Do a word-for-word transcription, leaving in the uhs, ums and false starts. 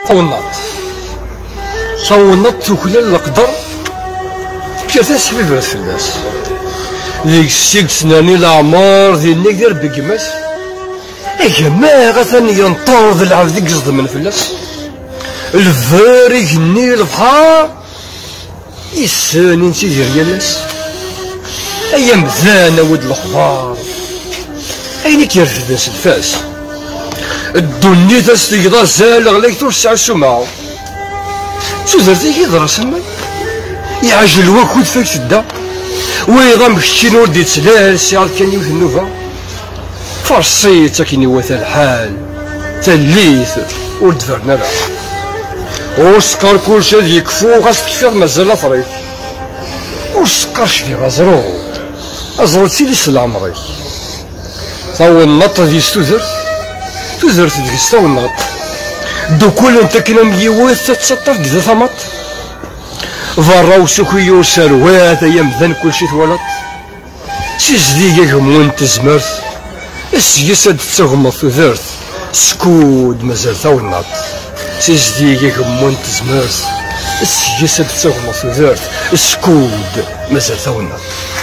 طونط طونط توكلال القدر كيف تسبب فلاس ديك السيك سناني العمار ديال نقدر بقماس ايا ما غثاني ينطرد العبد ديك قصد من فلاس الفارق ني البحر يساني نسيدي ريالاس ايا مذانا ود الاخبار اين كيرفد ناس الفاس الدنيا تستيقظ زال غليك توسع السماع شو درتي كي درس الماء يعجل وكود فيك شده ويضا مكشين ولدي تسلال سيعاد كان يوث النوفا فرصيت كيني وثا الحال تليث ولد فرنالا وسكر كلشي يكفو غاس كيفاش مازال فريق وسكرش في غزرو ازرو تسيلي سلامري صاو النط دي ستوزرت تزرت ديك ستاو النط دو كل انت كنا ميوث تسطف دي ثمط فراو سكويو سروات ايام ذن كلشي ثولط سيزديك همون تزمرت السياسة تغمض ثوثرت سكود مازال ثاو النط سيزديك همون تزمرت السياسة تغمض ثوثرت سكود مازال ثاو النط